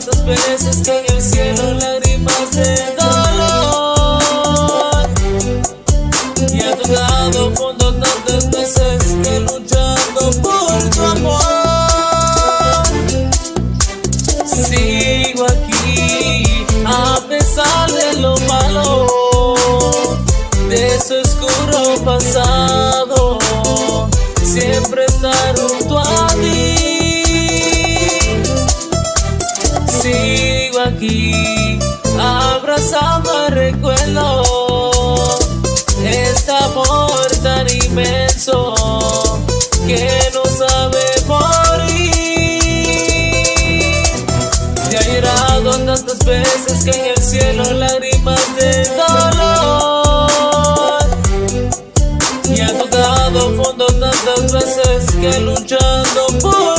tantas veces que en el cielo lágrimas de dolor, y he tocado fondo tantas veces que luchando por tu amor. Sigo aquí a pesar de lo malo, de su oscuro pasado, siempre estar junto a ti. Sigo aquí abrazando el recuerdo, este amor tan inmenso que no sabe morir. Te he llorado tantas veces que en el cielo lágrimas de dolor, y he tocado fondo tantas veces que luchando por